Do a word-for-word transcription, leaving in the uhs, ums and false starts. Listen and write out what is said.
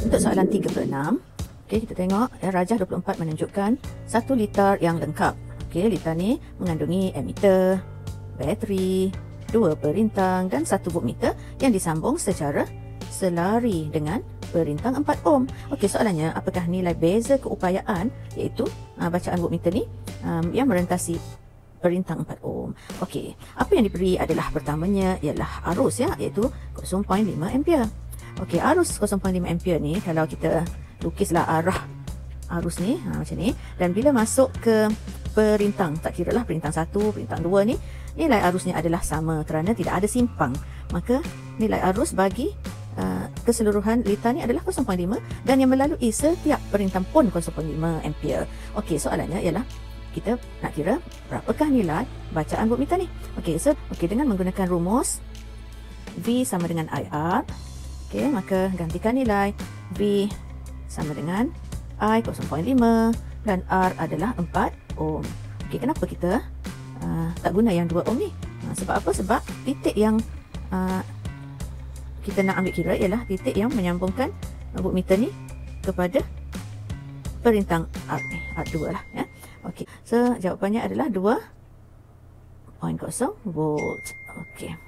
Untuk soalan tiga puluh enam, okay, kita tengok ya, rajah dua puluh empat menunjukkan satu litar yang lengkap. Okay, litar ni mengandungi ammeter, bateri, dua perintang dan satu voltmeter yang disambung secara selari dengan perintang empat ohm. Okey, soalannya apakah nilai beza keupayaan iaitu uh, bacaan voltmeter ni um, yang merentasi perintang empat ohm. Okey, apa yang diberi adalah pertamanya ialah arus ya, iaitu kosong perpuluhan lima ampere. Okey, arus kosong perpuluhan lima ampere ni kalau kita lukislah arah arus ni ha, macam ni, dan bila masuk ke perintang, tak kira lah perintang satu, perintang dua ni, nilai arusnya adalah sama kerana tidak ada simpang. Maka nilai arus bagi uh, keseluruhan litar ni adalah kosong perpuluhan lima dan yang melalui setiap perintang pun kosong perpuluhan lima ampere. Okey, soalannya ialah kita nak kira berapakah nilai bacaan voltmeter ni. Okey, so okey, dengan menggunakan rumus V sama dengan I R. Okey, maka gantikan nilai V sama dengan I kosong perpuluhan lima dan R adalah empat ohm. Okey, kenapa kita uh, tak guna yang dua ohm ni? Uh, sebab apa? Sebab titik yang uh, kita nak ambil kira ialah titik yang menyambungkan voltmeter ni kepada perintang R ni, R dua lah ya. Okey, so jawapannya adalah dua titik kosong volt. Okey.